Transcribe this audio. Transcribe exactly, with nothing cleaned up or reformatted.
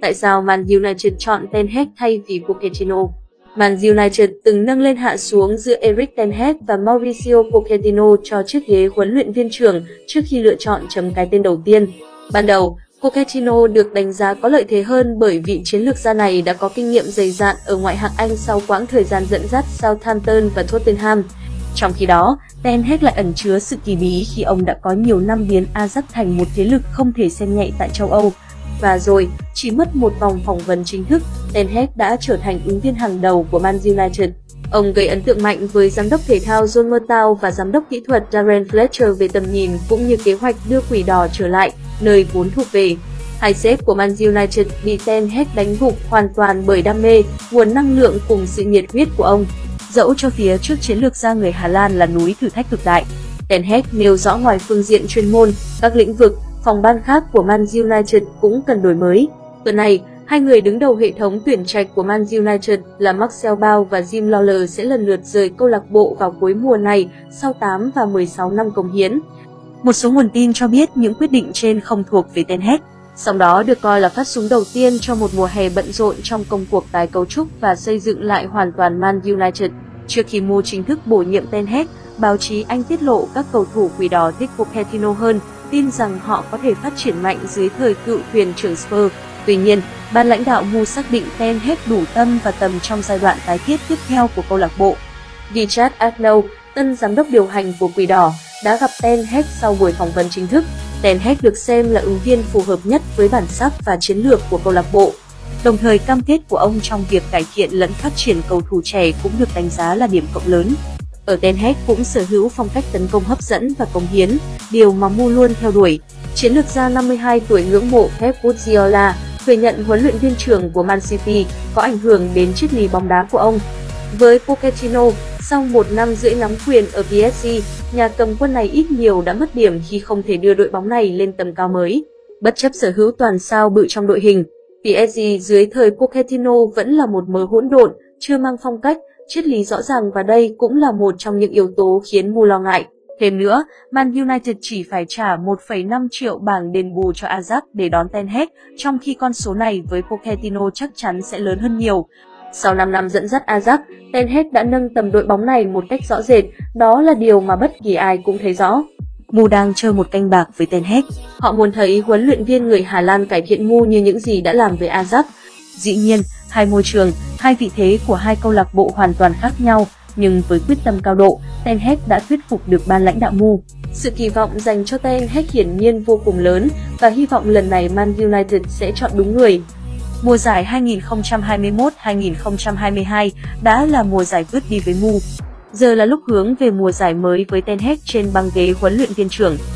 tại sao Man United chọn Ten Hag thay vì Pochettino. Man United từng nâng lên hạ xuống giữa Erik ten Hag và Mauricio Pochettino cho chiếc ghế huấn luyện viên trưởng trước khi lựa chọn chấm cái tên đầu tiên. Ban đầu, Pochettino được đánh giá có lợi thế hơn bởi vị chiến lược gia này đã có kinh nghiệm dày dạn ở ngoại hạng Anh sau quãng thời gian dẫn dắt Southampton và Tottenham. Trong khi đó, Ten Hag lại ẩn chứa sự kỳ bí khi ông đã có nhiều năm biến Ajax thành một thế lực không thể xem nhẹ tại châu Âu. Và rồi, chỉ mất một vòng phỏng vấn chính thức, Ten Hag đã trở thành ứng viên hàng đầu của Man United. Ông gây ấn tượng mạnh với giám đốc thể thao John Murtough và giám đốc kỹ thuật Darren Fletcher về tầm nhìn cũng như kế hoạch đưa Quỷ Đỏ trở lại, nơi vốn thuộc về. Hai sếp của Man United bị Ten Hag đánh gục hoàn toàn bởi đam mê, nguồn năng lượng cùng sự nhiệt huyết của ông. Dẫu cho phía trước chiến lược gia người Hà Lan là núi thử thách cực đại, Ten Hag nêu rõ ngoài phương diện chuyên môn, các lĩnh vực, phòng ban khác của Man United cũng cần đổi mới. Tuần này, hai người đứng đầu hệ thống tuyển trạch của Man United là Marcel Bao và Jim Lawler sẽ lần lượt rời câu lạc bộ vào cuối mùa này sau tám và mười sáu năm cống hiến. Một số nguồn tin cho biết những quyết định trên không thuộc về Ten Hag, song đó được coi là phát súng đầu tiên cho một mùa hè bận rộn trong công cuộc tái cấu trúc và xây dựng lại hoàn toàn Man United. Trước khi Mu chính thức bổ nhiệm Ten Hag, báo chí Anh tiết lộ các cầu thủ Quỷ Đỏ thích Pochettino hơn, tin rằng họ có thể phát triển mạnh dưới thời cựu thuyền trưởng Spurs. Tuy nhiên, ban lãnh đạo Mu xác định Ten Hag đủ tâm và tầm trong giai đoạn tái thiết tiếp theo của câu lạc bộ. Richard Arnold, tân giám đốc điều hành của Quỷ Đỏ, đã gặp Ten Hag sau buổi phỏng vấn chính thức. Ten Hag được xem là ứng viên phù hợp nhất với bản sắc và chiến lược của câu lạc bộ. Đồng thời cam kết của ông trong việc cải thiện lẫn phát triển cầu thủ trẻ cũng được đánh giá là điểm cộng lớn. Ở Ten Hag cũng sở hữu phong cách tấn công hấp dẫn và cống hiến, điều mà Mu luôn theo đuổi. Chiến lược gia năm mươi hai tuổi ngưỡng mộ Pep Guardiola, thừa nhận huấn luyện viên trưởng của Man City có ảnh hưởng đến triết lý bóng đá của ông. Với Pochettino, sau một năm rưỡi nắm quyền ở pê ét giê, nhà cầm quân này ít nhiều đã mất điểm khi không thể đưa đội bóng này lên tầm cao mới. Bất chấp sở hữu toàn sao bự trong đội hình, pê ét giê dưới thời Pochettino vẫn là một mớ hỗn độn, chưa mang phong cách, triết lý rõ ràng và đây cũng là một trong những yếu tố khiến Mu lo ngại. Thêm nữa, Man United chỉ phải trả một phẩy năm triệu bảng đền bù cho Ajax để đón Ten Hag, trong khi con số này với Pochettino chắc chắn sẽ lớn hơn nhiều. Sau năm năm dẫn dắt Ajax, Ten Hag đã nâng tầm đội bóng này một cách rõ rệt, đó là điều mà bất kỳ ai cũng thấy rõ. Mu đang chơi một canh bạc với Ten Hag. Họ muốn thấy huấn luyện viên người Hà Lan cải thiện Mu như những gì đã làm với Ajax. Dĩ nhiên, hai môi trường, hai vị thế của hai câu lạc bộ hoàn toàn khác nhau, nhưng với quyết tâm cao độ, Ten Hag đã thuyết phục được ban lãnh đạo Mu. Sự kỳ vọng dành cho Ten Hag hiển nhiên vô cùng lớn và hy vọng lần này Man United sẽ chọn đúng người. Mùa giải hai nghìn không trăm hai mươi mốt hai nghìn không trăm hai mươi hai đã là mùa giải vứt đi với Mu. Giờ là lúc hướng về mùa giải mới với Ten Hag trên băng ghế huấn luyện viên trưởng.